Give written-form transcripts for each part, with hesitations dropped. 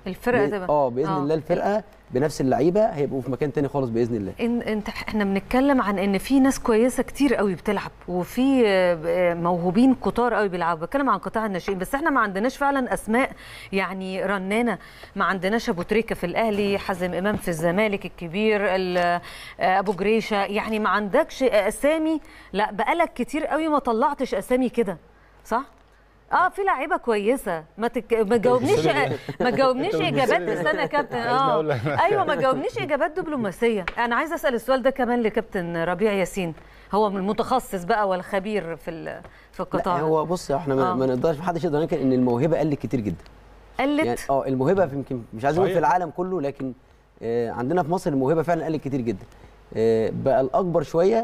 الفرقه تبقى باذن الله الفرقه بنفس اللعيبه هيبقوا في مكان تاني خالص باذن الله. احنا بنتكلم عن ان في ناس كويسه كتير قوي بتلعب، وفي موهوبين كتار قوي بيلعبوا. بتكلم عن قطاع الناشئين، بس احنا ما عندناش فعلا اسماء يعني رنانه. ما عندناش ابو تريكه في الاهلي، حازم امام في الزمالك الكبير، ابو جريشه، يعني ما عندكش اسامي. لا بقالك كتير قوي ما طلعتش اسامي كده، صح؟ في لعيبه كويسه. ما تجاوبنيش اجابات. استنى يا كابتن. ايوه ما تجاوبنيش اجابات دبلوماسيه. انا عايزه اسال السؤال ده كمان لكابتن ربيع ياسين، هو المتخصص بقى والخبير في القطاع. هو بص احنا ما نقدرش، ما حدش يقدر ينكر ان الموهبه قلت كتير جدا. قلت يعني الموهبه يمكن مش عايز اقول في العالم كله، لكن عندنا في مصر الموهبه فعلا قلت كتير جدا. بقى الاكبر شويه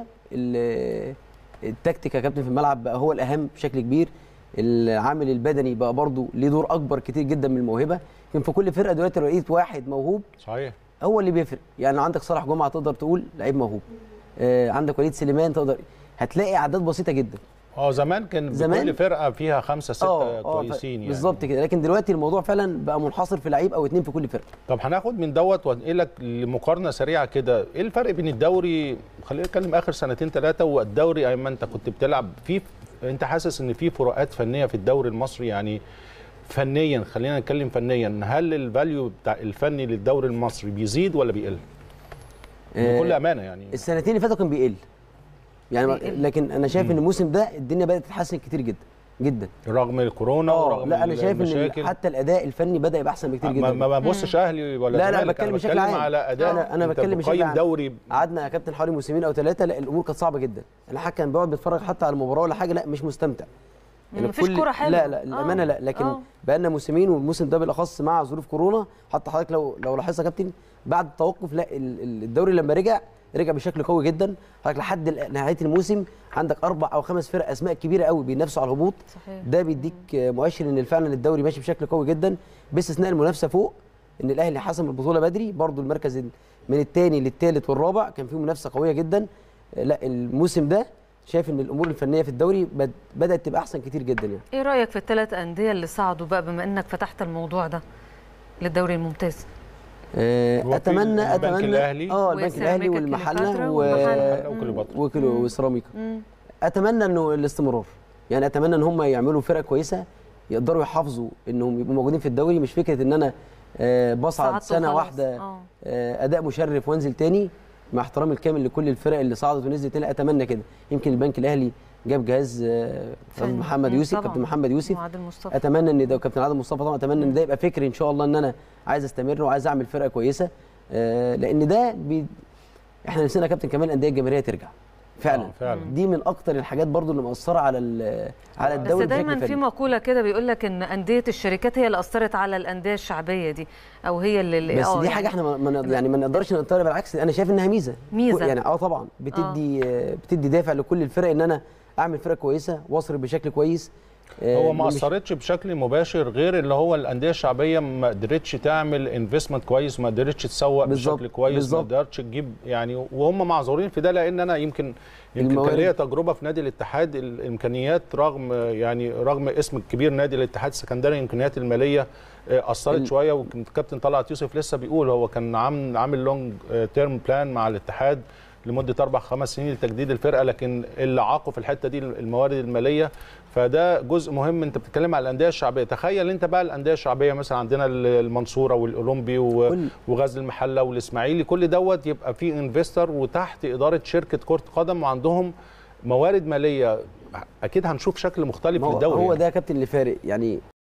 التكتيك يا كابتن في الملعب بقى هو الاهم بشكل كبير. العامل البدني بقى برضه ليه دور اكبر كتير جدا من الموهبه. يمكن في كل فرقه دلوقتي لو لقيت واحد موهوب صحيح هو اللي بيفرق. يعني عندك صلاح جمعه تقدر تقول لعيب موهوب، عندك وليد سليمان تقدر هتلاقي اعداد بسيطه جدا. زمان كان كل فرقه فيها 5 6 كويسين يعني بالظبط كده، لكن دلوقتي الموضوع فعلا بقى منحصر في لعيب او اتنين في كل فرقه. طب هناخد من دوت وانقلك لمقارنه سريعه كده. ايه الفرق بين الدوري، خلينا نتكلم اخر سنتين ثلاثه، والدوري ايام ما انت كنت بتلعب فيه؟ انت حاسس ان في فروقات فنيه في الدوري المصري؟ يعني فنيا، خلينا نتكلم فنيا، هل الفاليو بتاع الفني للدوري المصري بيزيد ولا بيقل؟ بكل امانه يعني السنتين اللي فاتوا كان بيقل يعني لكن انا شايف ان الموسم ده الدنيا بدات تتحسن كتير جدا جدا رغم الكورونا ورغم لا انا شايف ان حتى الاداء الفني بدا يبقى احسن بكتير جدا. ما ببصش اهلي ولا لا انا بتكلم بشكل عام على اداء. انا بتكلم بشكل عام. دوري قعدنا يا كابتن حوالي موسمين او ثلاثه، لا الامور كانت صعبه جدا. الحكم كان بيقعد بيتفرج حتى على المباراه ولا حاجه، لا مش مستمتع يعني مفيش كوره حلوه. لا الامانه لا، لكن بقى لنا موسمين والموسم ده بالاخص مع ظروف كورونا. حتى حضرتك لو لاحظت يا كابتن بعد التوقف لا الدوري لما رجع بشكل قوي جدا. حضرتك لحد نهايه الموسم عندك 4 أو 5 فرق اسماء كبيره قوي بينافسوا على الهبوط. صحيح. ده بيديك مؤشر ان فعلا الدوري ماشي بشكل قوي جدا، باستثناء المنافسه فوق. ان الاهلي حسم البطوله بدري، برضو المركز من الثاني للثالث والرابع كان فيه منافسه قويه جدا. لا الموسم ده شايف ان الامور الفنيه في الدوري بدات تبقى احسن كتير جدا يعني. ايه رايك في ال3 انديه اللي صعدوا بقى، بما انك فتحت الموضوع ده للدوري الممتاز؟ اتمنى البنك الاهلي والمحله وسيراميكا. اتمنى انه الاستمرار، يعني اتمنى ان هم يعملوا فرقه كويسه يقدروا يحافظوا انهم يبقوا موجودين في الدوري. مش فكره ان انا بصعد سنه واحده اداء مشرف وانزل تاني، مع احترامي الكامل لكل الفرق اللي صعدت ونزلت تاني. اتمنى كده. يمكن البنك الاهلي جاب جهاز محمد يوسف، كابتن محمد يوسف. اتمنى ان ده كابتن عادل مصطفى طبعا. اتمنى ان ده يبقى فكري ان شاء الله، ان انا عايز استمر وعايز اعمل فرقه كويسه. لان ده احنا نفسنا يا كابتن كمان الانديه الجماهيريه ترجع فعلا. دي من اكتر الحاجات برضو اللي مأثره على الدوري. بس دايما في مقوله كده بيقول لك ان انديه الشركات هي اللي اثرت على الانديه الشعبيه دي، او هي اللي بس دي حاجه احنا ما نقدرش نقدرها. بالعكس انا شايف انها ميزه يعني. طبعا بتدي دافع لكل الفرق ان انا اعمل فرقه كويسه واصرف بشكل كويس. هو ما اثرتش بشكل مباشر، غير اللي هو الانديه الشعبيه ما قدرتش تعمل انفستمنت كويس، ما قدرتش تسوق بشكل كويس، ما قدرتش تجيب يعني. وهم معذورين في ده، لان انا يمكن كان ليا تجربه في نادي الاتحاد. الامكانيات رغم اسم الكبير نادي الاتحاد السكندري، الامكانيات الماليه اثرت شويه. ويمكن الكابتن طلعت يوسف لسه بيقول هو كان عامل لونج تيرم بلان مع الاتحاد لمده 4 5 سنين لتجديد الفرقه، لكن اللي عاقوا في الحته دي الموارد الماليه. فده جزء مهم. انت بتتكلم على الانديه الشعبيه، تخيل انت بقى الانديه الشعبيه مثلا عندنا المنصوره والاولمبي وغزل المحله والاسماعيلي، كل دوت يبقى فيه انفستر وتحت اداره شركه كره قدم وعندهم موارد ماليه. اكيد هنشوف شكل مختلف للدوري. هو ده يا كابتن اللي فارق يعني.